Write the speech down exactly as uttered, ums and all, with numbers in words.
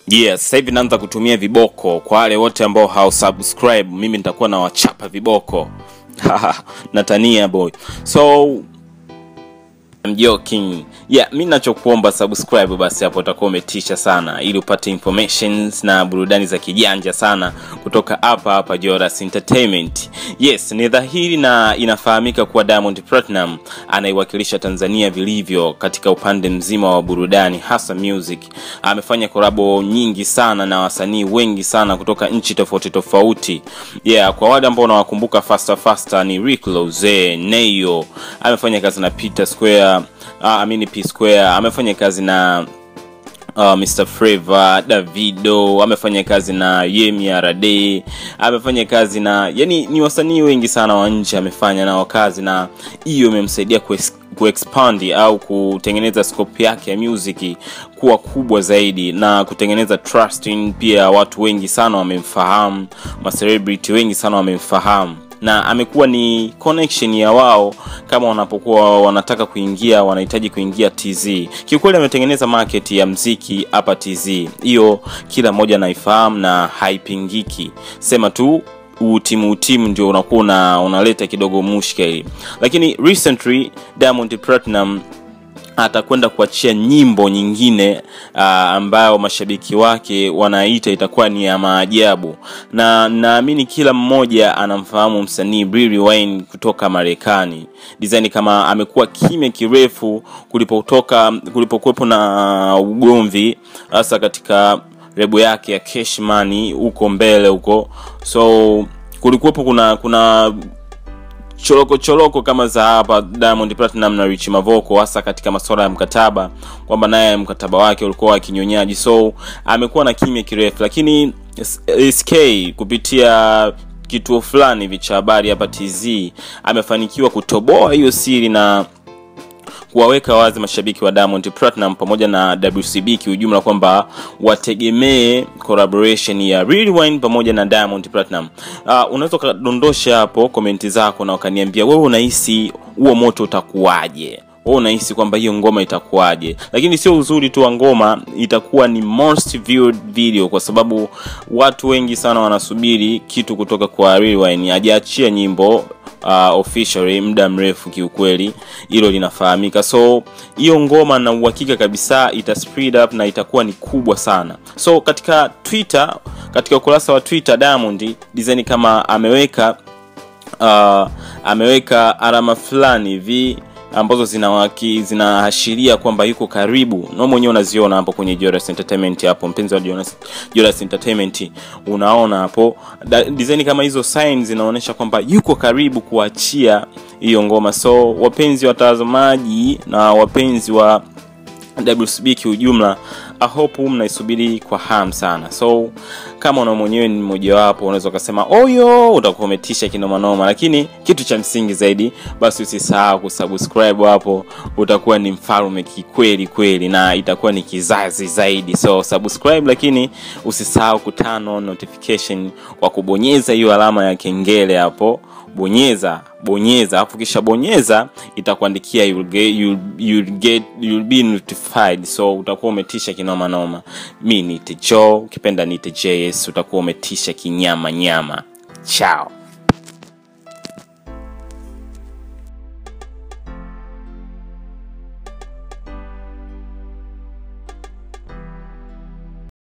Yes, sasa hivi naanza kutumia viboko. Kwa wale wote ambao hao subscribe, mimi nitakuwa na wachapa viboko. Natania boy. So I'm joking. Yeah, mimi ninachokuomba subscribe basi hapo utakuwa umetisha sana ili upate informations na burudani za kijanja sana kutoka hapa hapa Jodas Entertainment. Yes, ni dhahiri na inafahamika kuwa Diamond Platinum anaiwakilisha Tanzania vilivyo katika upande mzima wa burudani hasa music. Amefanya collabo nyingi sana na wasanii wengi sana kutoka nchi tofauti tofauti. Yeah, kwa wale ambao wanawakumbuka Faster Faster ni Rick Loze, Neyo, amefanya kazi na Peter Square, Uh, amini P Square, amefanya kazi na uh, mister Flavor, Davido, amefanya kazi na Yemi Arade, amefanya kazi na yani ni wasanii wengi sana wa nje amefanya nao kazi, na hiyo imemsaidia kuexpand au kutengeneza scope yake ya music kuwa kubwa zaidi na kutengeneza trusting. Pia watu wengi sana wamemfahamu, ma celebrity wengi sana wamemfahamu, na amekuwa ni connection ya wao kama wanapokuwa wanataka kuingia, wanahitaji kuingia T Z. Kiukweli ametengeneza market ya muziki hapa T Z. Hiyo kila mmoja anaifahamu na haipingiki. Sema tu utimu utimu ndio unakuwa unaleta kidogo mushkeli. Lakini recently Diamond Platinum atakwenda kuachia nyimbo nyingine uh, ambayo mashabiki wake wanaita itakuwa ni ya maajabu, na naamini kila mmoja anamfahamu msanii Lil Wayne kutoka Marekani. Design kama amekuwa kimya kirefu kulipotoka kulipokuwepo na ugomvi hasa katika lebo yake ya Cash Money huko mbele huko. So kulikuwepo kuna kuna choloko choloko kama za hapa Diamond Platinum na Rich Mavoko, hasa katika masuala ya mkataba, kwamba naye mkataba wake ulikuwa wa kinyonyaji. So amekuwa na kimya kirefu, lakini S K kupitia kituo fulani vicha habari hapa T Z amefanikiwa kutoboa hiyo siri na kuwaweka wazi mashabiki wa Diamond Platinum pamoja na W C B kiujumla kwamba wategemee collaboration ya Lil Wayne pamoja na Diamond Platinum. Uh, unaweza kudondosha hapo comment zako na ukaniambia wewe unahisi huo moto utakuwaje? Wewe unahisi kwamba hiyo ngoma itakuwaje? Lakini sio uzuri tu wa ngoma, itakuwa ni most viewed video kwa sababu watu wengi sana wanasubiri kitu kutoka kwa Lil Wayne. Hajaachia nyimbo Uh, officially muda mrefu kiukweli, hilo linafahamika. So hiyo ngoma na uhakika kabisa ita speed up na itakuwa ni kubwa sana. So katika Twitter, katika ukurasa wa Twitter Diamond design kama ameweka uh, ameweka alama fulani hivi ambazo zinawaki zinaashiria kwamba yuko karibu. Na mwenyewe unaziona hapo kwenye Jodas Entertainment hapo, mpenzi wa Jodas, Jodas Entertainment, unaona hapo design kama hizo signs zinaonyesha kwamba yuko karibu kuachia hiyo ngoma. So wapenzi watazamaji na wapenzi wa W C B kiujumla, I hope mnaisubiri kwa hamu sana. So kama una mwenyewe ni mmoja wapo, unaweza kusema oyo utakuwa umetisha kinoma noma, lakini kitu cha msingi zaidi basi usisahau kusubscribe hapo, utakuwa ni mfalme kikweli kweli na itakuwa ni kizazi zaidi. So subscribe, lakini usisahau kutano on notification kwa kubonyeza hiyo alama ya kengele hapo. Bonyeza bonyeza hapo, kisha bonyeza itakuandikia you'll get you'll, you'll get you'll be notified. So utakuwa umetisha kinoma noma. Mimi ni Joe, ukipenda ni J S, utakuwa umetisha kinyama nyama. Ciao.